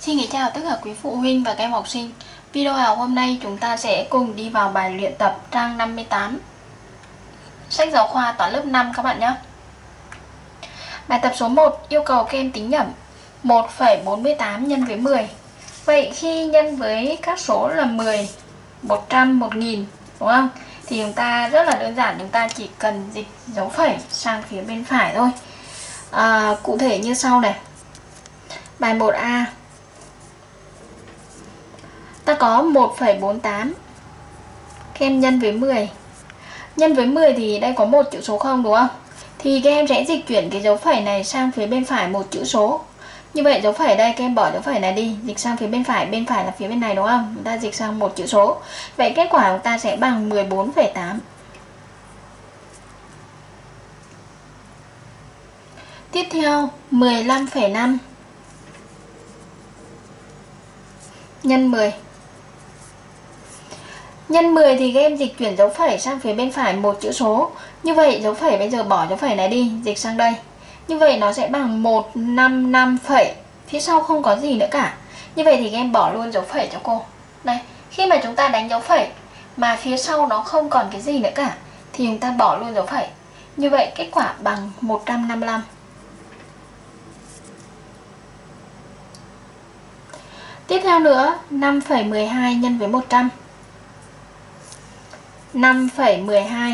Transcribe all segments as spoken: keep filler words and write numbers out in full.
Xin kính chào tất cả quý phụ huynh và các em học sinh. Video học hôm nay chúng ta sẽ cùng đi vào bài luyện tập trang năm mươi tám, sách giáo khoa toán lớp năm các bạn nhé. Bài tập số một yêu cầu các em tính nhẩm một phẩy bốn mươi tám nhân với mười. Vậy khi nhân với các số là mười, một trăm, một nghìn, đúng không? Thì chúng ta rất là đơn giản, chúng ta chỉ cần dịch dấu phẩy sang phía bên phải thôi. à, Cụ thể như sau này. Bài một A, ta có một phẩy bốn mươi tám, các em nhân với mười. Nhân với mười thì đây có một chữ số không, đúng không? Thì các em sẽ dịch chuyển cái dấu phẩy này sang phía bên phải một chữ số. Như vậy dấu phẩy đây, các em bỏ dấu phẩy này đi, dịch sang phía bên phải, bên phải là phía bên này, đúng không? Chúng ta dịch sang một chữ số. Vậy kết quả của ta sẽ bằng mười bốn phẩy tám. Tiếp theo, mười lăm phẩy năm nhân mười. Nhân mười thì các em dịch chuyển dấu phẩy sang phía bên phải một chữ số. Như vậy dấu phẩy bây giờ bỏ dấu phẩy này đi, dịch sang đây. Như vậy nó sẽ bằng một trăm năm mươi lăm phẩy. Phía sau không có gì nữa cả. Như vậy thì các em bỏ luôn dấu phẩy cho cô. Đây, khi mà chúng ta đánh dấu phẩy mà phía sau nó không còn cái gì nữa cả thì chúng ta bỏ luôn dấu phẩy. Như vậy kết quả bằng một trăm năm mươi lăm. Tiếp theo nữa, năm phẩy mười hai nhân với một trăm. năm phẩy mười hai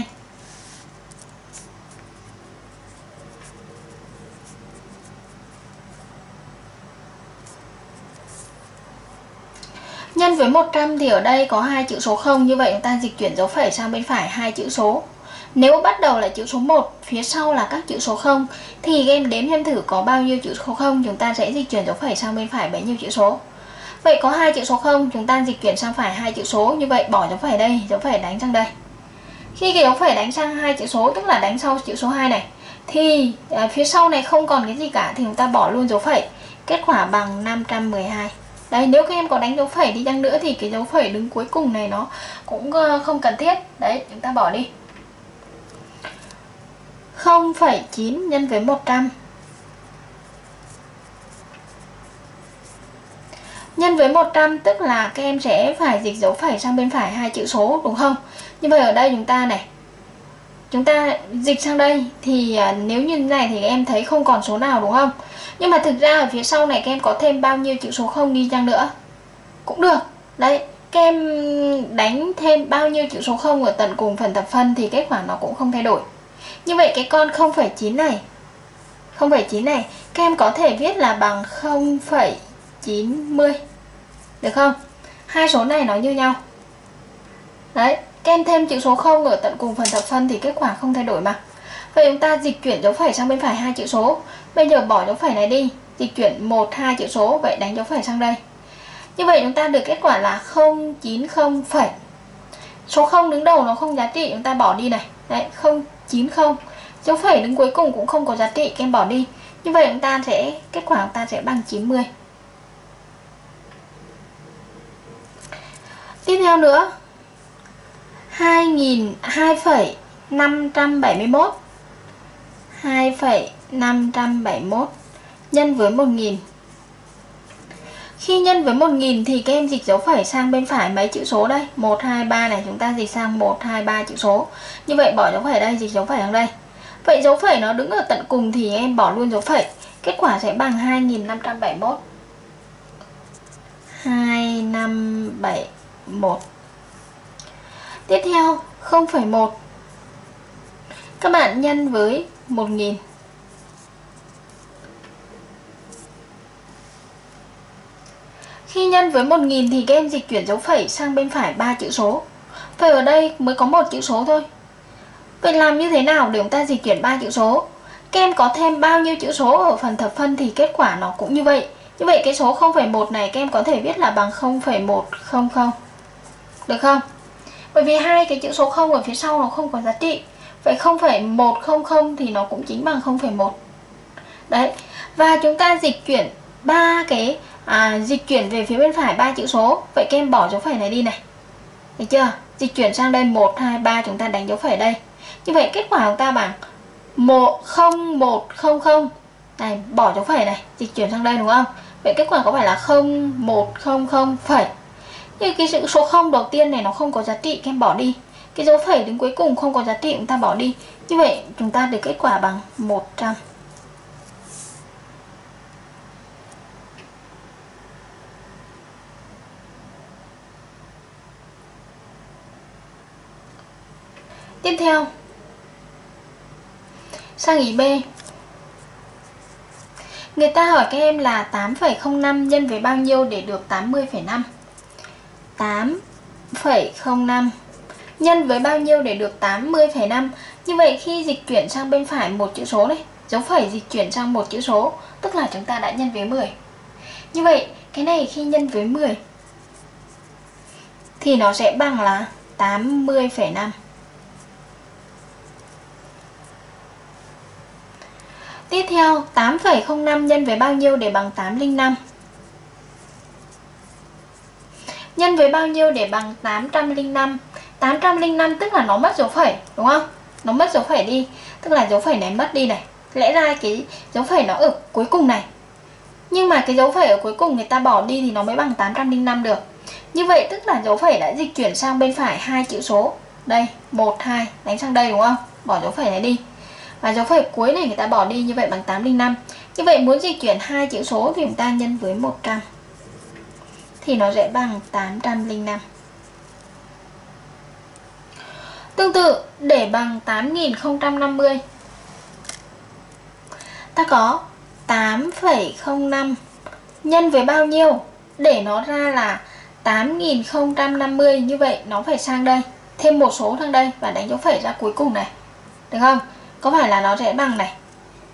nhân với một trăm thì ở đây có hai chữ số không, như vậy chúng ta dịch chuyển dấu phẩy sang bên phải hai chữ số. Nếu bắt đầu là chữ số một, phía sau là các chữ số không thì em đếm xem thử có bao nhiêu chữ số không, chúng ta sẽ dịch chuyển dấu phẩy sang bên phải bấy nhiêu chữ số. Vậy có hai chữ số không, chúng ta dịch chuyển sang phải hai chữ số, như vậy bỏ dấu phẩy đây, dấu phẩy đánh sang đây. Khi cái dấu phẩy đánh sang hai chữ số, tức là đánh sau chữ số hai này, thì à, phía sau này không còn cái gì cả thì chúng ta bỏ luôn dấu phẩy. Kết quả bằng năm trăm mười hai. Đấy, nếu các em có đánh dấu phẩy đi chăng nữa thì cái dấu phẩy đứng cuối cùng này nó cũng không cần thiết. Đấy, chúng ta bỏ đi. không phẩy chín nhân với một trăm. Nhân với một trăm tức là các em sẽ phải dịch dấu phẩy sang bên phải hai chữ số, đúng không? Như vậy ở đây chúng ta này, chúng ta dịch sang đây thì à, nếu như thế này thì các em thấy không còn số nào, đúng không? Nhưng mà thực ra ở phía sau này các em có thêm bao nhiêu chữ số không đi chăng nữa cũng được. Đấy, các em đánh thêm bao nhiêu chữ số không ở tận cùng phần thập phân thì kết quả nó cũng không thay đổi. Như vậy cái con không phẩy chín này, không phẩy chín này các em có thể viết là bằng không phẩy chín mươi, được không? Hai số này nó như nhau. Đấy, các em thêm chữ số không ở tận cùng phần thập phân thì kết quả không thay đổi mà. Vậy chúng ta dịch chuyển dấu phẩy sang bên phải hai chữ số. Bây giờ bỏ dấu phẩy này đi, dịch chuyển một, hai chữ số, vậy đánh dấu phẩy sang đây. Như vậy chúng ta được kết quả là không chín không phẩy. Số không đứng đầu nó không giá trị, chúng ta bỏ đi này. Đấy, không chín không. Dấu phẩy đứng cuối cùng cũng không có giá trị, các em bỏ đi. Như vậy chúng ta sẽ, kết quả chúng ta sẽ bằng chín mươi. Tiếp theo nữa, hai phẩy năm trăm bảy mươi mốt. hai phẩy năm trăm bảy mươi mốt nhân với một nghìn. Khi nhân với một nghìn thì các em dịch dấu phẩy sang bên phải mấy chữ số đây? một, hai, ba này, chúng ta dịch sang một, hai, ba chữ số. Như vậy bỏ dấu phẩy đây, dịch dấu phẩy sang đây. Vậy dấu phẩy nó đứng ở tận cùng thì em bỏ luôn dấu phẩy. Kết quả sẽ bằng hai nghìn năm trăm bảy mươi mốt. hai nghìn năm trăm bảy mươi mốt. Tiếp theo, không phẩy một. Các bạn nhân với một nghìn. Khi nhân với một nghìn thì các em dịch chuyển dấu phẩy sang bên phải ba chữ số. Vậy ở đây mới có một chữ số thôi. Vậy làm như thế nào để chúng ta dịch chuyển ba chữ số? Các em có thêm bao nhiêu chữ số ở phần thập phân thì kết quả nó cũng như vậy. Như vậy cái số không phẩy một này các em có thể viết là bằng không phẩy một không không. Được không? Bởi vì hai cái chữ số không ở phía sau nó không có giá trị. Vậy không phẩy một không không thì nó cũng chính bằng không phẩy một. Đấy. Và chúng ta dịch chuyển ba cái à, dịch chuyển về phía bên phải ba chữ số. Vậy các em bỏ dấu phẩy này đi này. Được chưa? Dịch chuyển sang đây một, hai, ba, chúng ta đánh dấu phẩy đây. Như vậy kết quả chúng ta bằng một không một không không. Này, bỏ dấu phẩy này, dịch chuyển sang đây, đúng không? Vậy kết quả có phải là không một không không phẩy. Nhưng cái chữ số không đầu tiên này nó không có giá trị, các em bỏ đi. Cái dấu phẩy đứng cuối cùng không có giá trị, chúng ta bỏ đi. Như vậy chúng ta được kết quả bằng một trăm. Tiếp theo, sang ý B. Người ta hỏi các em là tám phẩy không năm nhân với bao nhiêu để được tám mươi phẩy năm. tám phẩy không năm nhân với bao nhiêu để được tám mươi phẩy năm. Như vậy khi dịch chuyển sang bên phải một chữ số này, dấu phẩy dịch chuyển sang một chữ số, tức là chúng ta đã nhân với mười. Như vậy cái này khi nhân với mười thì nó sẽ bằng là tám mươi phẩy năm. Tiếp theo, tám phẩy không năm nhân với bao nhiêu để bằng tám trăm lẻ năm? Nhân với bao nhiêu để bằng tám trăm lẻ năm? tám trăm lẻ năm tức là nó mất dấu phẩy, đúng không? Nó mất dấu phẩy đi, tức là dấu phẩy này mất đi này. Lẽ ra cái dấu phẩy nó ở cuối cùng này. Nhưng mà cái dấu phẩy ở cuối cùng người ta bỏ đi thì nó mới bằng tám trăm lẻ năm được. Như vậy tức là dấu phẩy đã dịch chuyển sang bên phải hai chữ số. Đây, một, hai, đánh sang đây đúng không? Bỏ dấu phẩy này đi. Và dấu phẩy cuối này người ta bỏ đi, như vậy bằng tám trăm lẻ năm. Như vậy muốn dịch chuyển hai chữ số thì chúng ta nhân với một trăm. Thì nó sẽ bằng tám trăm lẻ năm. Tương tự, để bằng tám nghìn không trăm năm mươi, ta có tám phẩy không năm nhân với bao nhiêu để nó ra là tám nghìn không trăm năm mươi. Như vậy nó phải sang đây, thêm một số sang đây và đánh dấu phẩy ra cuối cùng này. Được không? Có phải là nó sẽ bằng này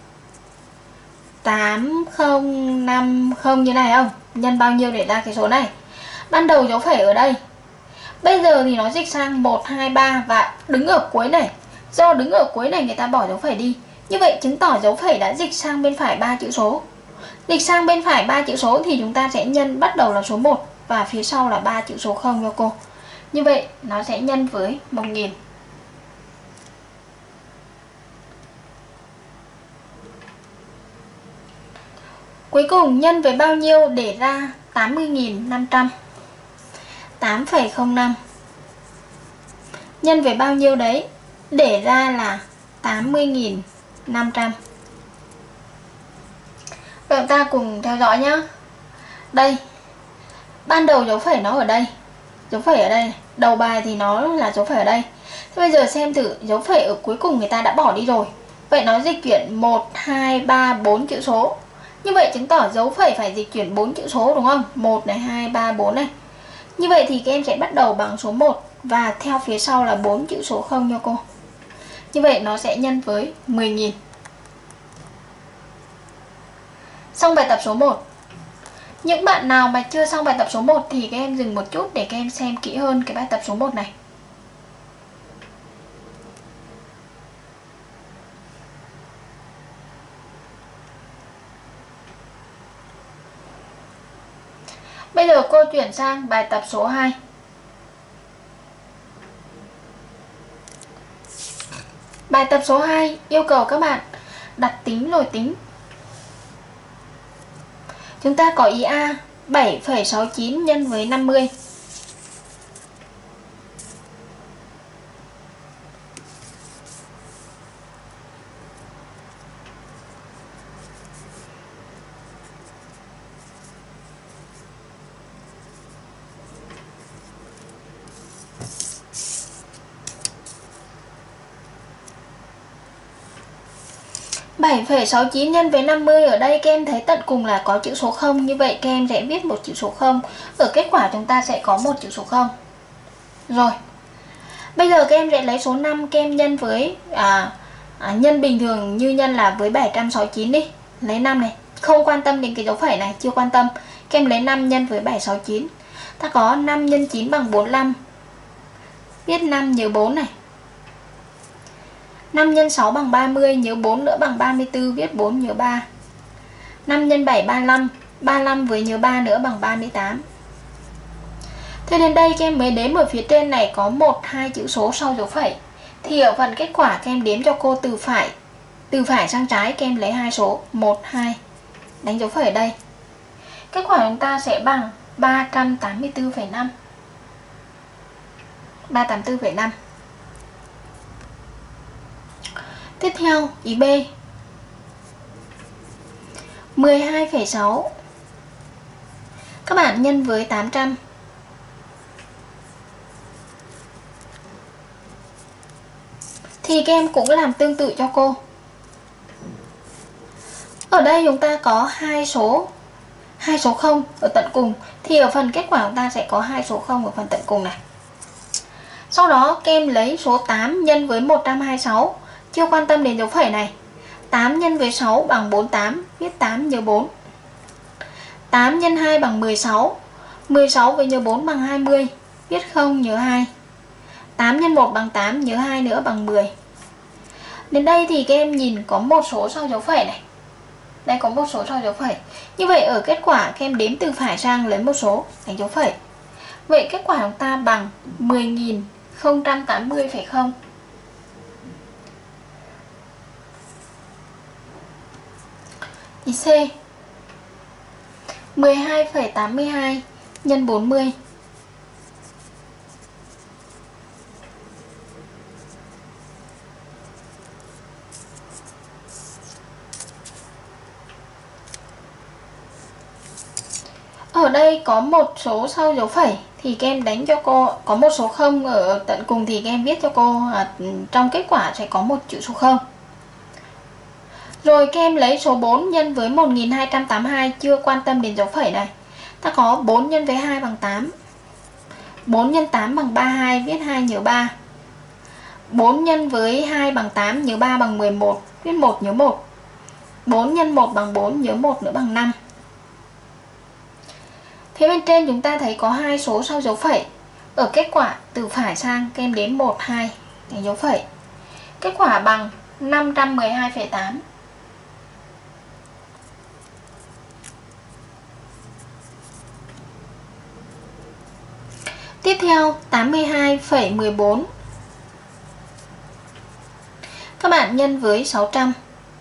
tám nghìn năm mươi như này không? Nhân bao nhiêu để ra cái số này? Ban đầu dấu phẩy ở đây, bây giờ thì nó dịch sang một, hai, ba và đứng ở cuối này. Do đứng ở cuối này người ta bỏ dấu phẩy đi. Như vậy chứng tỏ dấu phẩy đã dịch sang bên phải ba chữ số. Dịch sang bên phải ba chữ số thì chúng ta sẽ nhân bắt đầu là số một và phía sau là ba chữ số không cho cô. Như vậy nó sẽ nhân với một nghìn. Cuối cùng nhân với bao nhiêu để ra tám mươi nghìn năm trăm? tám phẩy không năm nhân với bao nhiêu đấy để ra là tám mươi nghìn năm trăm. Vậy ta cùng theo dõi nhá. Đây, ban đầu dấu phẩy nó ở đây, dấu phẩy ở đây này. Đầu bài thì nó là dấu phẩy ở đây. Thế bây giờ xem thử, dấu phẩy ở cuối cùng người ta đã bỏ đi rồi. Vậy nó dịch chuyển một, hai, ba, bốn chữ số. Như vậy chứng tỏ dấu phẩy phải dịch chuyển bốn chữ số đúng không? một này, hai, ba, bốn này. Như vậy thì các em sẽ bắt đầu bằng số một và theo phía sau là bốn chữ số không cho cô. Như vậy nó sẽ nhân với mười nghìn. Xong bài tập số một. Những bạn nào mà chưa xong bài tập số một thì các em dừng một chút để các em xem kỹ hơn cái bài tập số một này. Bây giờ cô chuyển sang bài tập số hai. Bài tập số hai yêu cầu các bạn đặt tính rồi tính. Chúng ta có ý A bảy phẩy sáu chín nhân với năm mươi. bảy phẩy sáu chín nhân với năm mươi, ở đây các em thấy tận cùng là có chữ số không. Như vậy các em sẽ viết một chữ số không. Ở kết quả chúng ta sẽ có một chữ số không. Rồi, bây giờ các em sẽ lấy số năm, các em nhân với à, à, nhân bình thường như nhân là với bảy trăm sáu mươi chín đi. Lấy năm này, không quan tâm đến cái dấu phẩy này, chưa quan tâm. Các em lấy năm nhân với bảy trăm sáu mươi chín. Ta có năm nhân chín bằng bốn mươi lăm. Viết năm nhớ bốn này. năm nhân sáu bằng ba mươi, nhớ bốn nữa bằng ba mươi tư, viết bốn nhớ ba. năm nhân bảy ba mươi lăm, ba mươi lăm với nhớ ba nữa bằng ba mươi tám. Thế đến đây các em mới đếm ở phía trên này có một, hai chữ số sau dấu phẩy. Thì ở phần kết quả các em đếm cho cô từ phải, từ phải sang trái các em lấy hai số một, hai, đánh dấu phẩy ở đây. Kết quả chúng ta sẽ bằng ba trăm tám mươi tư phẩy năm. ba trăm tám mươi tư phẩy năm. Tiếp theo, ý B. mười hai phẩy sáu các bạn nhân với tám trăm. Thì các em cũng làm tương tự cho cô. Ở đây chúng ta có hai số hai số không ở tận cùng, thì ở phần kết quả chúng ta sẽ có hai số không ở phần tận cùng này. Sau đó các em lấy số tám nhân với một trăm hai mươi sáu, chưa quan tâm đến dấu phẩy này. tám nhân với sáu bằng bốn mươi tám, viết tám nhớ bốn. tám nhân hai bằng mười sáu, mười sáu với nhớ bốn bằng hai mươi, viết không nhớ hai. tám nhân một bằng tám, nhớ hai nữa bằng mười. Đến đây thì các em nhìn có một số sau dấu phẩy này. Đây có một số sau dấu phẩy. Như vậy ở kết quả các em đếm từ phải sang lấy một số đánh dấu phẩy. Vậy kết quả chúng ta bằng mười nghìn không trăm tám mươi phẩy không. Ý C. mười hai phẩy tám mươi hai nhân bốn mươi. Ở đây có một số sau dấu phẩy thì các em đánh cho cô, có một số không ở tận cùng thì các em viết cho cô à, trong kết quả sẽ có một chữ số không. Rồi các em lấy số bốn nhân với một nghìn hai trăm tám mươi hai, chưa quan tâm đến dấu phẩy này. Ta có bốn nhân với hai bằng tám. bốn nhân tám bằng ba mươi hai, viết hai nhớ ba. bốn nhân với hai bằng tám, nhớ ba bằng mười một, viết một nhớ một. bốn nhân một bằng bốn, nhớ một nữa bằng năm. Phía bên trên chúng ta thấy có hai số sau dấu phẩy. Ở kết quả từ phải sang các em đếm một, hai đánh dấu phẩy. Kết quả bằng năm trăm mười hai phẩy tám. Tiếp theo tám mươi hai phẩy mười bốn các bạn nhân với sáu trăm.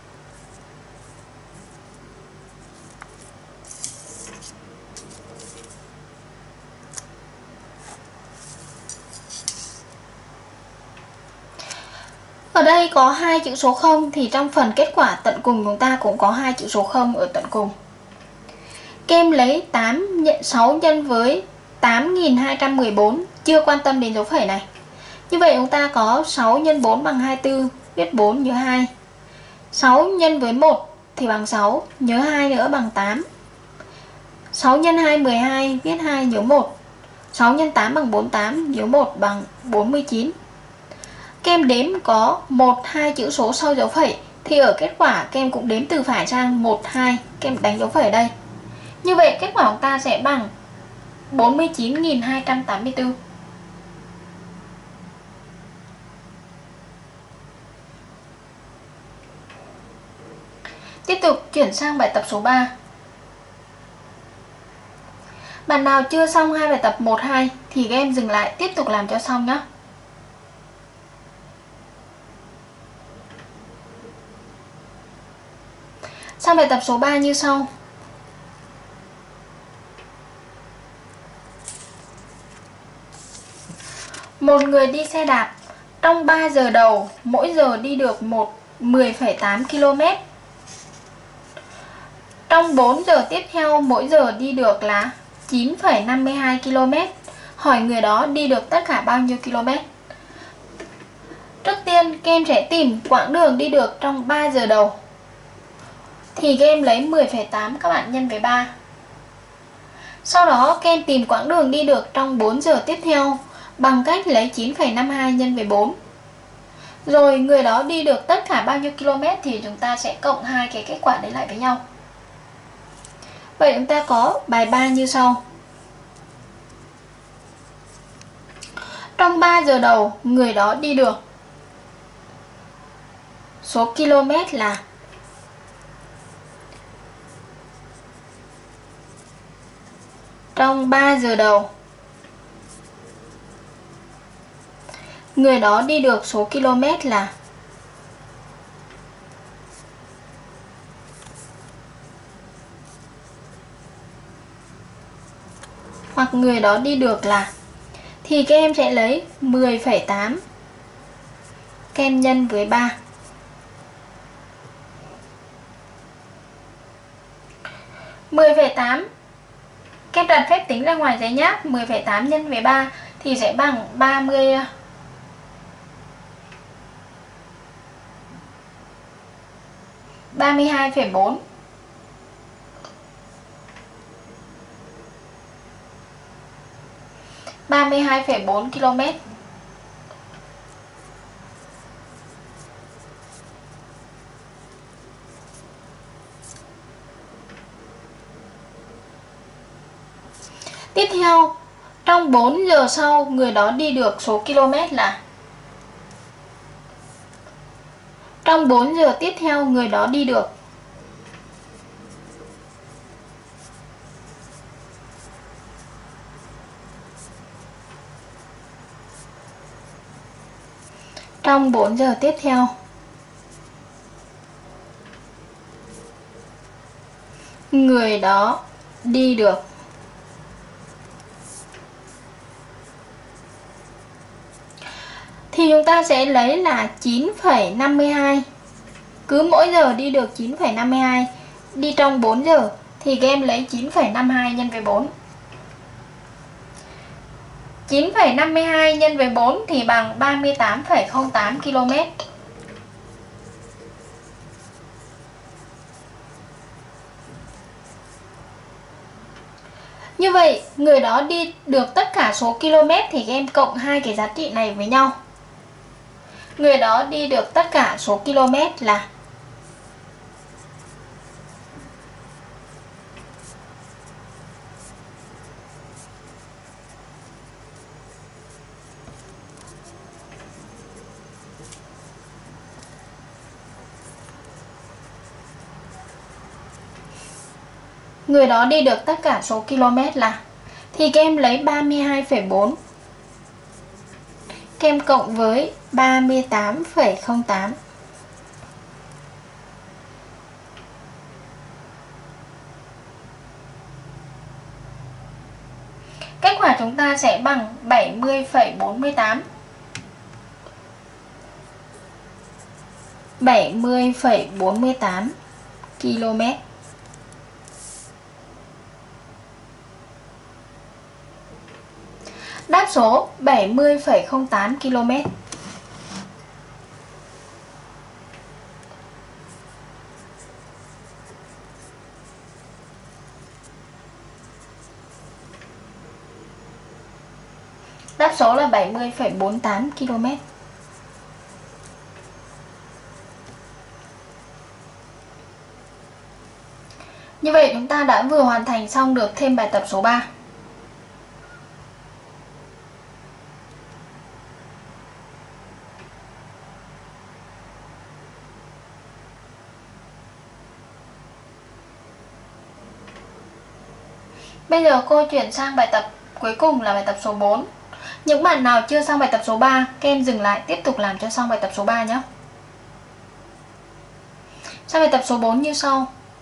Ở đây có hai chữ số không thì trong phần kết quả tận cùng chúng ta cũng có hai chữ số không ở tận cùng. Các em lấy tám nhận sáu nhân với tám nghìn hai trăm mười bốn, chưa quan tâm đến dấu phẩy này. Như vậy chúng ta có sáu nhân bốn bằng hai mươi tư, viết bốn nhớ hai. sáu nhân với một thì bằng sáu, nhớ hai nữa bằng tám. sáu nhân hai mười hai, viết hai nhớ một. sáu nhân tám bằng bốn mươi tám, nhớ một bằng bốn mươi chín. Các em đếm có một, hai chữ số sau dấu phẩy thì ở kết quả các em cũng đếm từ phải sang một, hai, các em đánh dấu phẩy ở đây. Như vậy kết quả chúng ta sẽ bằng bốn mươi chín nghìn hai trăm tám mươi tư. Tiếp tục chuyển sang bài tập số ba. Bạn nào chưa xong hai bài tập một, hai thì các em dừng lại tiếp tục làm cho xong nhé. Sang bài tập số ba như sau. Một người đi xe đạp trong ba giờ đầu mỗi giờ đi được một mười phẩy tám ki lô mét. Trong bốn giờ tiếp theo mỗi giờ đi được là chín phẩy năm mươi hai ki lô mét. Hỏi người đó đi được tất cả bao nhiêu km? Trước tiên các em sẽ tìm quãng đường đi được trong ba giờ đầu. Thì các em lấy mười phẩy tám các bạn nhân với ba. Sau đó các em tìm quãng đường đi được trong bốn giờ tiếp theo bằng cách lấy chín phẩy năm mươi hai nhân với bốn. Rồi người đó đi được tất cả bao nhiêu km thì chúng ta sẽ cộng hai cái kết quả đấy lại với nhau. Vậy chúng ta có bài ba như sau. Trong ba giờ đầu người đó đi được số km là Trong ba giờ đầu người đó đi được số km là hoặc người đó đi được là, thì các em sẽ lấy mười phẩy tám các em nhân với ba. mười phẩy tám các em đặt phép tính ra ngoài giấy nháp. Mười phẩy tám nhân với ba thì sẽ bằng ba mươi ba mươi hai phẩy bốn. ba mươi hai phẩy bốn ki lô mét. Tiếp theo, trong bốn giờ sau người đó đi được số km là, trong bốn giờ tiếp theo người đó đi được trong bốn giờ tiếp theo người đó đi được thì chúng ta sẽ lấy là chín phẩy năm mươi hai. Cứ mỗi giờ đi được chín phẩy năm mươi hai, đi trong bốn giờ thì các em lấy chín phẩy năm mươi hai nhân với bốn. chín phẩy năm mươi hai nhân với bốn thì bằng ba mươi tám phẩy không tám ki lô mét. Như vậy, người đó đi được tất cả số km thì các em cộng hai cái giá trị này với nhau. Người đó đi được tất cả số km là người đó đi được tất cả số km là, thì các em lấy ba mươi hai phẩy bốn các em cộng với ba mươi tám phẩy không tám. Kết quả chúng ta sẽ bằng bảy mươi phẩy bốn mươi tám. bảy mươi phẩy bốn mươi tám ki lô mét. Đáp số bảy mươi phẩy không tám ki lô mét. Đáp số là bảy mươi phẩy bốn mươi tám ki lô mét. Như vậy chúng ta đã vừa hoàn thành xong được thêm bài tập số ba. Bây giờ cô chuyển sang bài tập cuối cùng là bài tập số bốn. Những bạn nào chưa xong bài tập số ba, các em dừng lại tiếp tục làm cho xong bài tập số ba nhé. Sang bài tập số bốn như sau.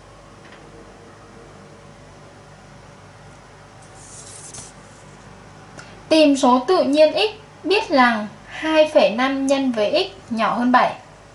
Tìm số tự nhiên x biết rằng hai phẩy năm nhân với x nhỏ hơn bảy.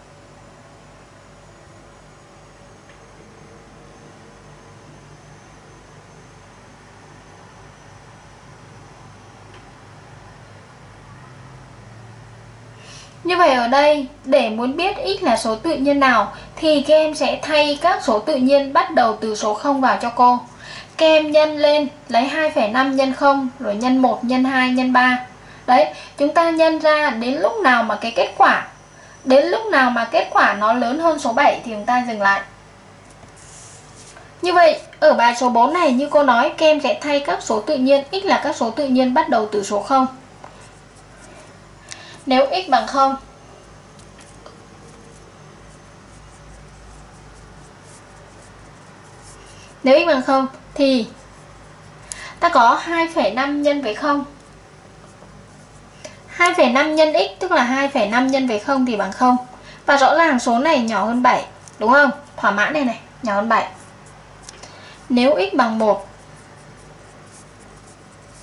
Như vậy ở đây, để muốn biết x là số tự nhiên nào thì các em sẽ thay các số tự nhiên bắt đầu từ số không vào cho cô. Các em nhân lên, lấy hai phẩy năm nhân không, rồi nhân một, nhân hai, nhân ba. Đấy, chúng ta nhân ra đến lúc nào mà cái kết quả, đến lúc nào mà kết quả nó lớn hơn số bảy thì chúng ta dừng lại. Như vậy, ở bài số bốn này như cô nói, các em sẽ thay các số tự nhiên, x là các số tự nhiên bắt đầu từ số không. Nếu x bằng không Nếu x bằng không thì ta có hai phẩy năm nhân với không. hai phẩy năm nhân x tức là hai phẩy năm nhân với không thì bằng không. Và rõ ràng số này nhỏ hơn bảy, đúng không? Thỏa mãn này này, nhỏ hơn bảy. Nếu x bằng một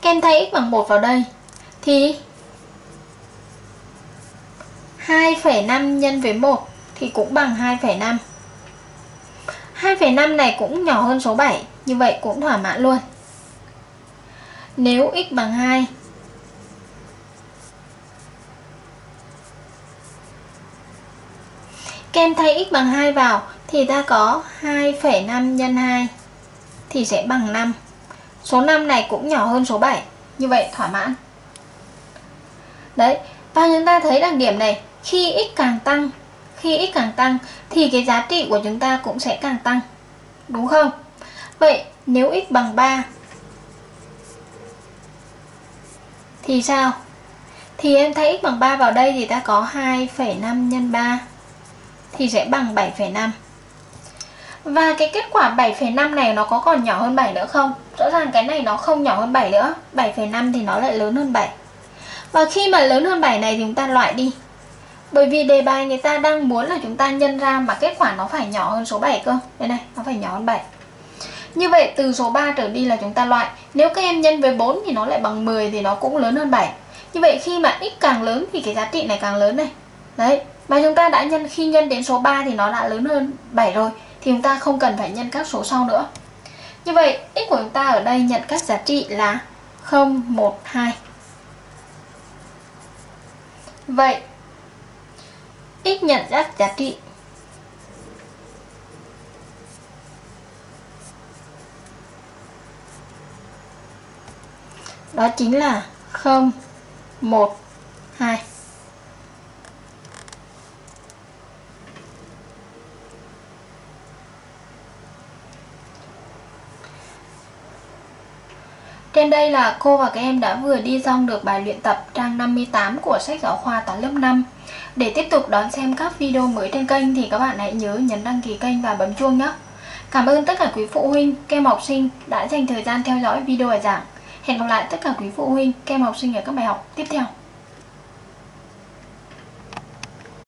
Các em thay x bằng một vào đây thì hai phẩy năm nhân với một thì cũng bằng hai phẩy năm. hai phẩy năm này cũng nhỏ hơn số bảy, như vậy cũng thỏa mãn luôn. Nếu x bằng hai các em thay x bằng hai vào thì ta có hai phẩy năm nhân hai thì sẽ bằng năm. Số năm này cũng nhỏ hơn số bảy, như vậy thỏa mãn. Đấy, và chúng ta thấy đặc điểm này, khi x càng tăng, khi x càng tăng thì cái giá trị của chúng ta cũng sẽ càng tăng, đúng không? Vậy nếu x bằng ba thì sao? Thì em thay x bằng ba vào đây thì ta có hai phẩy năm nhân ba thì sẽ bằng bảy phẩy năm. Và cái kết quả bảy phẩy năm này nó có còn nhỏ hơn bảy nữa không? Rõ ràng cái này nó không nhỏ hơn bảy nữa, bảy phẩy năm thì nó lại lớn hơn bảy. Và khi mà lớn hơn bảy này thì chúng ta loại đi. Bởi vì đề bài người ta đang muốn là chúng ta nhân ra mà kết quả nó phải nhỏ hơn số bảy cơ. Đây này, nó phải nhỏ hơn bảy. Như vậy từ số ba trở đi là chúng ta loại. Nếu các em nhân với bốn thì nó lại bằng mười thì nó cũng lớn hơn bảy. Như vậy khi mà x càng lớn thì cái giá trị này càng lớn này. Đấy, và chúng ta đã nhân, khi nhân đến số ba thì nó đã lớn hơn bảy rồi, thì chúng ta không cần phải nhân các số sau nữa. Như vậy x của chúng ta ở đây nhận các giá trị là không, một, hai. Vậy x nhận các giá trị đó chính là không, một, hai. Trên đây là cô và các em đã vừa đi xong được bài luyện tập trang năm mươi tám của sách giáo khoa toán lớp năm. Để tiếp tục đón xem các video mới trên kênh thì các bạn hãy nhớ nhấn đăng ký kênh và bấm chuông nhé. Cảm ơn tất cả quý phụ huynh, các em học sinh đã dành thời gian theo dõi video bài giảng. Hẹn gặp lại tất cả quý phụ huynh, các em học sinh ở các bài học tiếp theo.